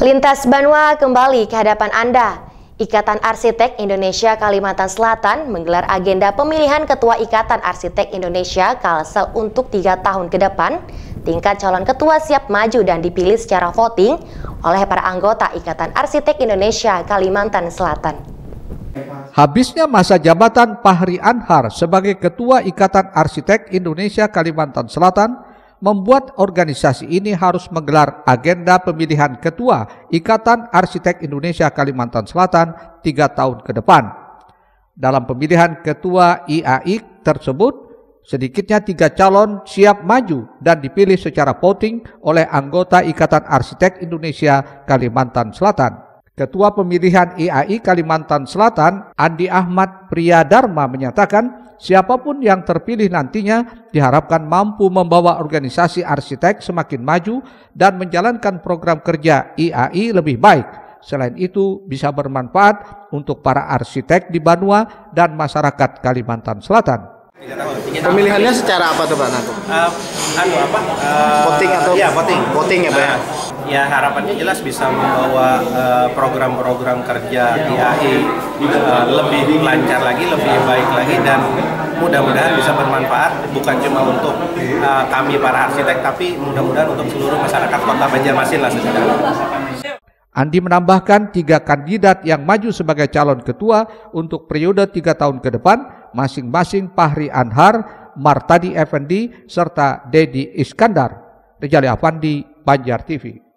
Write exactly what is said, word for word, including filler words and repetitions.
Lintas Banua kembali ke hadapan Anda. Ikatan Arsitek Indonesia Kalimantan Selatan menggelar agenda pemilihan Ketua Ikatan Arsitek Indonesia Kalsel untuk tiga tahun ke depan. Tingkat calon ketua siap maju dan dipilih secara voting oleh para anggota Ikatan Arsitek Indonesia Kalimantan Selatan. Habisnya masa jabatan Fahri Anhar sebagai Ketua Ikatan Arsitek Indonesia Kalimantan Selatan, membuat organisasi ini harus menggelar agenda pemilihan Ketua Ikatan Arsitek Indonesia Kalimantan Selatan tiga tahun ke depan. Dalam pemilihan Ketua I A I tersebut, sedikitnya tiga calon siap maju dan dipilih secara voting oleh anggota Ikatan Arsitek Indonesia Kalimantan Selatan. Ketua pemilihan I A I Kalimantan Selatan, Andi Ahmad Priyadharma, menyatakan siapapun yang terpilih nantinya diharapkan mampu membawa organisasi arsitek semakin maju dan menjalankan program kerja I A I lebih baik. Selain itu bisa bermanfaat untuk para arsitek di Banua dan masyarakat Kalimantan Selatan. Pemilihannya secara apa tuh Pak Nanti? Uh, anu apa? Uh, voting atau? Ya voting. Voting ya Pak ya? Uh, ya harapannya jelas bisa membawa program-program uh, kerja I A I uh, lebih lancar lagi, lebih baik lagi, dan mudah-mudahan bisa bermanfaat bukan cuma untuk uh, kami para arsitek, tapi mudah-mudahan untuk seluruh masyarakat Kota Banjarmasin lah sebenarnya. Andi menambahkan tiga kandidat yang maju sebagai calon ketua untuk periode tiga tahun ke depan, masing-masing Fahri Anhar, Martadi Effendi, serta Dedi Iskandar. Rijali Afandi, Banjar T V.